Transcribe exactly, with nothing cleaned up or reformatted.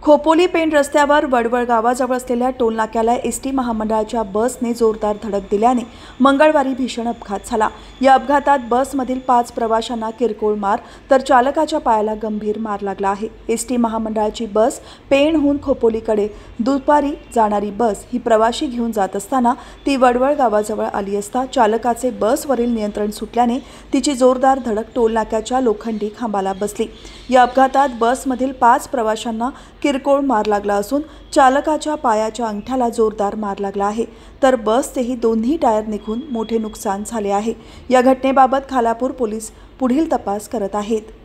खोपोली पेण रस्त्यावर वडवळ गावाजवळ असलेल्या टोलनाक्याला एस टी महामंडळाच्या बसने जोरदार धडक दिल्याने मंगळवारी भीषण अपघात झाला। या अपघातात बसमधील पाच प्रवाशांना किरकोळ मार तर चालकाच्या पायाला गंभीर मार लागला आहे। एस टी महामंडळाची बस पेणहून खोपोलीकडे दुपारी जाणारी बस ही प्रवाशी घेऊन जात असताना ती वडवळ गावाजवळ आली असता चालकाचे बसवरील नियंत्रण सुटल्याने तिची जोरदार धडक टोलनाक्याच्या लोखंडी खांबाला बसली। या अपघातात बसमधील पाच प्रवाशांना किरकोळ मार लागला असून चालकाच्या पायाच्या अंगठ्याला जोरदार मार लागला आहे, तर बसचेही दोन्ही टायर निघून मोठे नुकसान झाले आहे। या घटनेबाबत खालापूर पोलीस पुढील तपास करत आहेत।